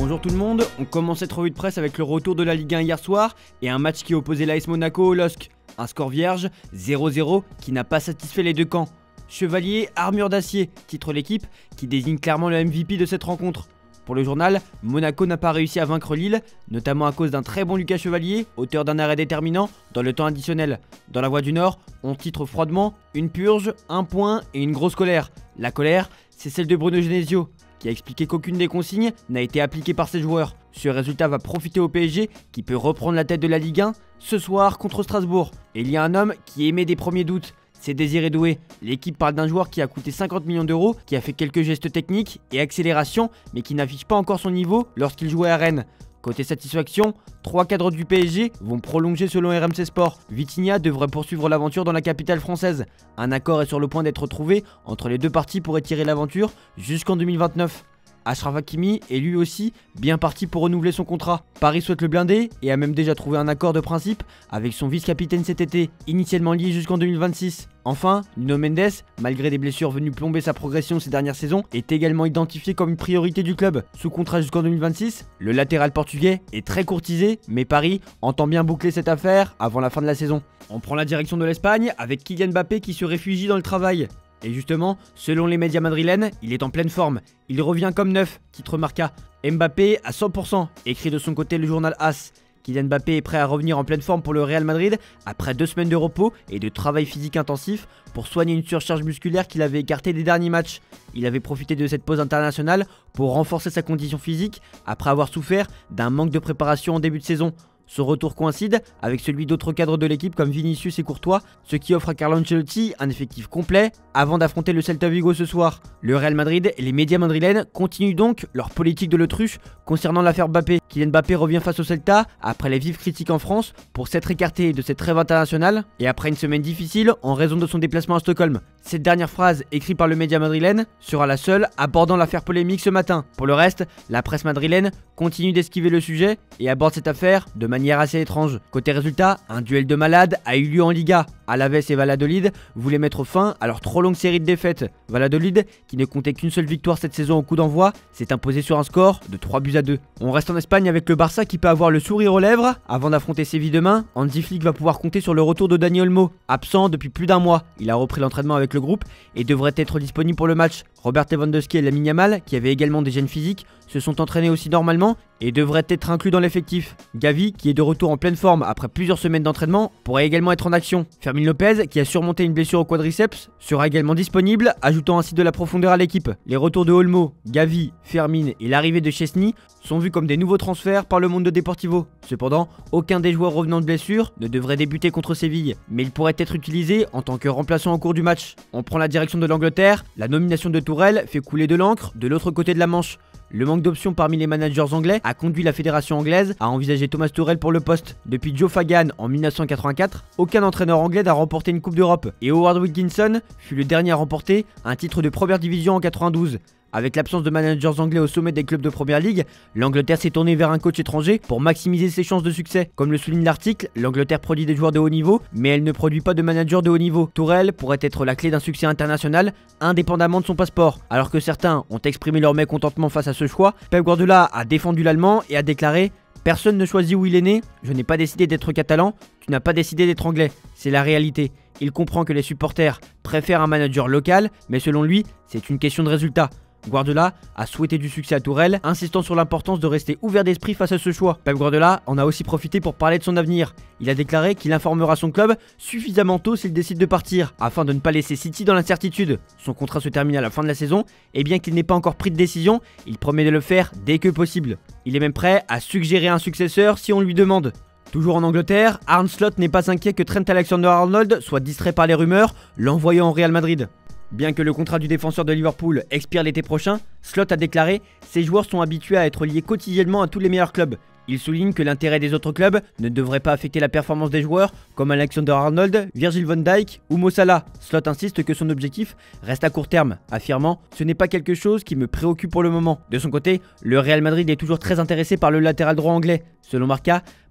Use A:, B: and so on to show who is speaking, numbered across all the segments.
A: Bonjour tout le monde, on commence cette revue de presse avec le retour de la Ligue 1 hier soir et un match qui opposait l'AS Monaco au LOSC. Un score vierge, 0-0, qui n'a pas satisfait les deux camps. Chevalier, armure d'acier, titre l'équipe, qui désigne clairement le MVP de cette rencontre. Pour le journal, Monaco n'a pas réussi à vaincre Lille, notamment à cause d'un très bon Lucas Chevalier, auteur d'un arrêt déterminant dans le temps additionnel. Dans la Voix du Nord, on titre froidement une purge, un point et une grosse colère. La colère, c'est celle de Bruno Genesio, qui a expliqué qu'aucune des consignes n'a été appliquée par ses joueurs. Ce résultat va profiter au PSG, qui peut reprendre la tête de la Ligue 1 ce soir contre Strasbourg. Et il y a un homme qui émet des premiers doutes. C'est Désiré Doué. L'équipe parle d'un joueur qui a coûté 50 millions d'euros, qui a fait quelques gestes techniques et accélération, mais qui n'affiche pas encore son niveau lorsqu'il jouait à Rennes. Côté satisfaction, 3 cadres du PSG vont prolonger selon RMC Sport. Vitinha devrait poursuivre l'aventure dans la capitale française. Un accord est sur le point d'être trouvé entre les deux parties pour étirer l'aventure jusqu'en 2029. Achraf Hakimi est lui aussi bien parti pour renouveler son contrat. Paris souhaite le blinder et a même déjà trouvé un accord de principe avec son vice-capitaine cet été, initialement lié jusqu'en 2026. Enfin, Nuno Mendes, malgré des blessures venues plomber sa progression ces dernières saisons, est également identifié comme une priorité du club. Sous contrat jusqu'en 2026, le latéral portugais est très courtisé, mais Paris entend bien boucler cette affaire avant la fin de la saison. On prend la direction de l'Espagne avec Kylian Mbappé qui se réfugie dans le travail. Et justement, selon les médias madrilènes, il est en pleine forme. Il revient comme neuf, titre Marca. Mbappé à 100%, écrit de son côté le journal AS. Kylian Mbappé est prêt à revenir en pleine forme pour le Real Madrid après 2 semaines de repos et de travail physique intensif pour soigner une surcharge musculaire qu'il avait écartée des derniers matchs. Il avait profité de cette pause internationale pour renforcer sa condition physique après avoir souffert d'un manque de préparation en début de saison. Son retour coïncide avec celui d'autres cadres de l'équipe comme Vinicius et Courtois, ce qui offre à Carlo Ancelotti un effectif complet avant d'affronter le Celta Vigo ce soir. Le Real Madrid et les médias madrilènes continuent donc leur politique de l'autruche concernant l'affaire Mbappé. Kylian Mbappé revient face au Celta après les vives critiques en France pour s'être écarté de cette trêve internationale et après une semaine difficile en raison de son déplacement à Stockholm. Cette dernière phrase, écrite par le média madrilène, sera la seule abordant l'affaire polémique ce matin. Pour le reste, la presse madrilène continue d'esquiver le sujet et aborde cette affaire de manière assez étrange. Côté résultat, un duel de malades a eu lieu en Liga. Alaves et Valladolid voulaient mettre fin à leur trop longue série de défaites. Valladolid, qui ne comptait qu'une seule victoire cette saison au coup d'envoi, s'est imposé sur un score de 3-2. On reste en Espagne avec le Barça qui peut avoir le sourire aux lèvres. Avant d'affronter Séville demain, Hansi Flick va pouvoir compter sur le retour de Dani Olmo, absent depuis plus d'un mois. Il a repris l'entraînement avec le groupe et devrait être disponible pour le match. Robert Lewandowski et Lamine Yamal, qui avaient également des gènes physiques, se sont entraînés aussi normalement et devraient être inclus dans l'effectif. Gavi, qui est de retour en pleine forme après plusieurs semaines d'entraînement, pourrait également être en action. Fermin Lopez, qui a surmonté une blessure au quadriceps, sera également disponible, ajoutant ainsi de la profondeur à l'équipe. Les retours de Olmo, Gavi, Fermin et l'arrivée de Chesney sont vus comme des nouveaux transferts par le Mundo Deportivo. Cependant, aucun des joueurs revenant de blessure ne devrait débuter contre Séville, mais il pourrait être utilisé en tant que remplaçant au cours du match. On prend la direction de l'Angleterre, la nomination de Tourelle fait couler de l'encre de l'autre côté de la Manche. Le manque d'options parmi les managers anglais a conduit la fédération anglaise à envisager Thomas Tuchel pour le poste. Depuis Joe Fagan en 1984, aucun entraîneur anglais n'a remporté une Coupe d'Europe et Howard Wilkinson fut le dernier à remporter un titre de première division en 92. Avec l'absence de managers anglais au sommet des clubs de première ligue, l'Angleterre s'est tournée vers un coach étranger pour maximiser ses chances de succès. Comme le souligne l'article, l'Angleterre produit des joueurs de haut niveau, mais elle ne produit pas de managers de haut niveau. Tourelle pourrait être la clé d'un succès international, indépendamment de son passeport. Alors que certains ont exprimé leur mécontentement face à ce choix, Pep Guardiola a défendu l'allemand et a déclaré « Personne ne choisit où il est né, je n'ai pas décidé d'être catalan, tu n'as pas décidé d'être anglais, c'est la réalité. » Il comprend que les supporters préfèrent un manager local, mais selon lui, c'est une question de résultat. Guardiola a souhaité du succès à Tourelle, insistant sur l'importance de rester ouvert d'esprit face à ce choix. Pep Guardiola en a aussi profité pour parler de son avenir. Il a déclaré qu'il informera son club suffisamment tôt s'il décide de partir, afin de ne pas laisser City dans l'incertitude. Son contrat se termine à la fin de la saison, et bien qu'il n'ait pas encore pris de décision, il promet de le faire dès que possible. Il est même prêt à suggérer un successeur si on lui demande. Toujours en Angleterre, Arne Slot n'est pas inquiet que Trent Alexander-Arnold soit distrait par les rumeurs, l'envoyant au Real Madrid. Bien que le contrat du défenseur de Liverpool expire l'été prochain, Slot a déclaré « Ces joueurs sont habitués à être liés quotidiennement à tous les meilleurs clubs. Il souligne que l'intérêt des autres clubs ne devrait pas affecter la performance des joueurs comme Alexander-Arnold, Virgil van Dijk ou Mo Salah. Slot insiste que son objectif reste à court terme, affirmant « Ce n'est pas quelque chose qui me préoccupe pour le moment ». De son côté, le Real Madrid est toujours très intéressé par le latéral droit anglais. Selon Marca,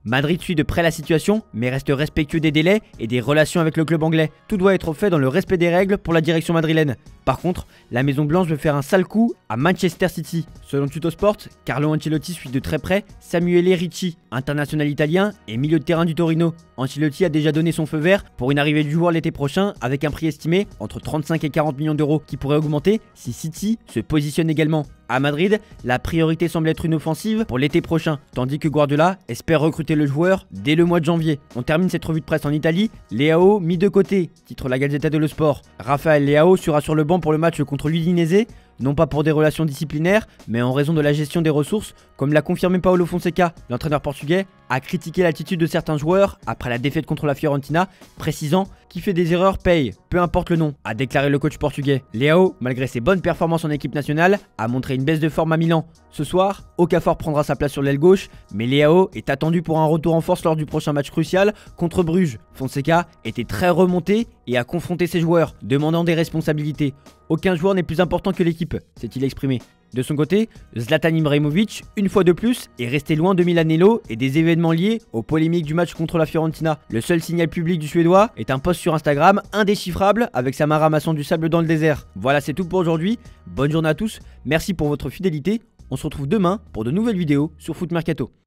A: Madrid suit de près la situation, mais reste respectueux des délais et des relations avec le club anglais. Tout doit être fait dans le respect des règles pour la direction madrilène. Par contre, la Maison Blanche veut faire un sale coup à Manchester City. Selon Tuttosport, Carlo Ancelotti suit de très près Samuele Ricci, international italien et milieu de terrain du Torino. Ancelotti a déjà donné son feu vert pour une arrivée du joueur l'été prochain avec un prix estimé entre 35 et 40 millions d'euros qui pourrait augmenter si City se positionne également. À Madrid, la priorité semble être une offensive pour l'été prochain, tandis que Guardiola espère recruter le joueur dès le mois de janvier. On termine cette revue de presse en Italie. Leao mis de côté, titre la Gazzetta dello Sport. Rafael Leao sera sur le banc pour le match contre l'Udinese, non pas pour des relations disciplinaires, mais en raison de la gestion des ressources, comme l'a confirmé Paulo Fonseca. L'entraîneur portugais a critiqué l'attitude de certains joueurs après la défaite contre la Fiorentina, précisant qui fait des erreurs paye, peu importe le nom, a déclaré le coach portugais. Leao, malgré ses bonnes performances en équipe nationale, a montré une baisse de forme à Milan. Ce soir, Okafor prendra sa place sur l'aile gauche, mais Leao est attendu pour un retour en force lors du prochain match crucial contre Bruges. Fonseca était très remonté et a confronté ses joueurs, demandant des responsabilités. Aucun joueur n'est plus important que l'équipe, s'est-il exprimé. De son côté, Zlatan Ibrahimovic, une fois de plus, est resté loin de Milanello et des événements liés aux polémiques du match contre la Fiorentina. Le seul signal public du Suédois est un post sur Instagram indéchiffrable avec sa main ramassant du sable dans le désert. Voilà, c'est tout pour aujourd'hui. Bonne journée à tous, merci pour votre fidélité. On se retrouve demain pour de nouvelles vidéos sur Foot Mercato.